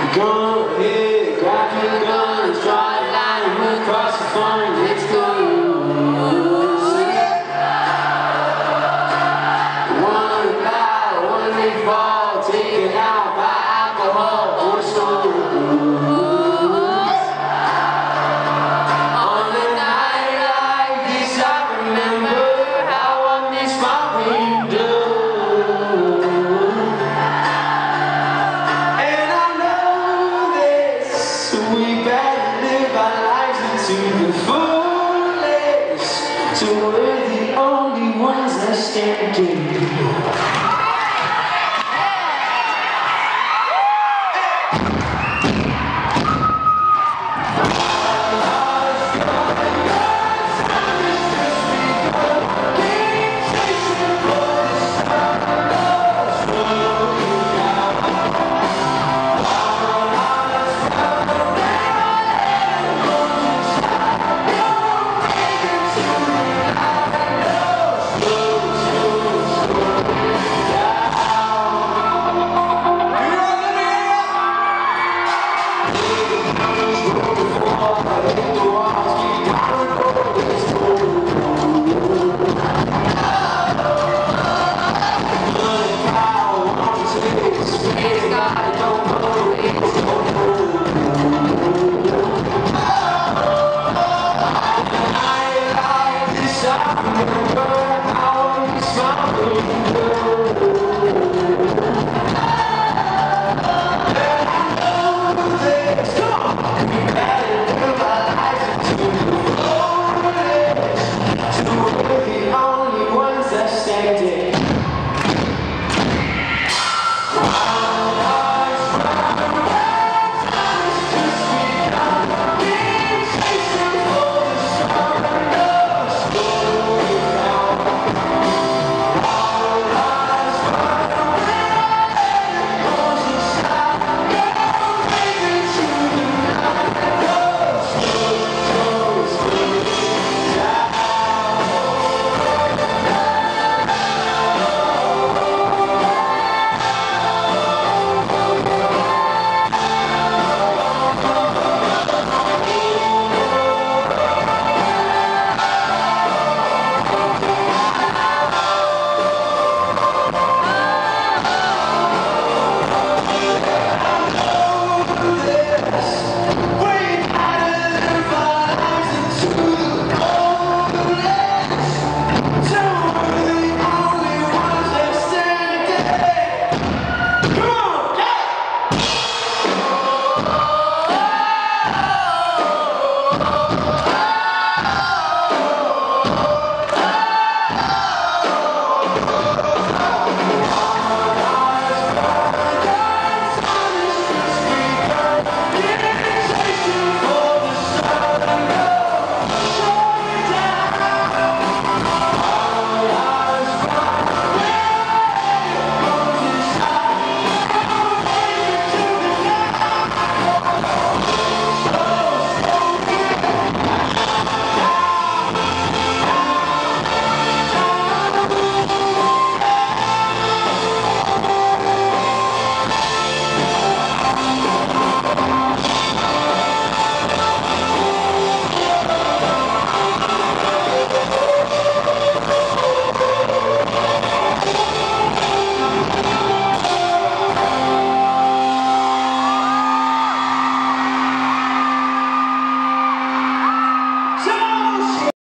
Go ahead, grab your guns, draw a line and move across the phone. Let's go. Sing it. One bow, one they fall, taken out by alcohol or stone. On a night like this, I remember how I miss my window. We better live our lives into the fullest, so we're the only ones that stand in.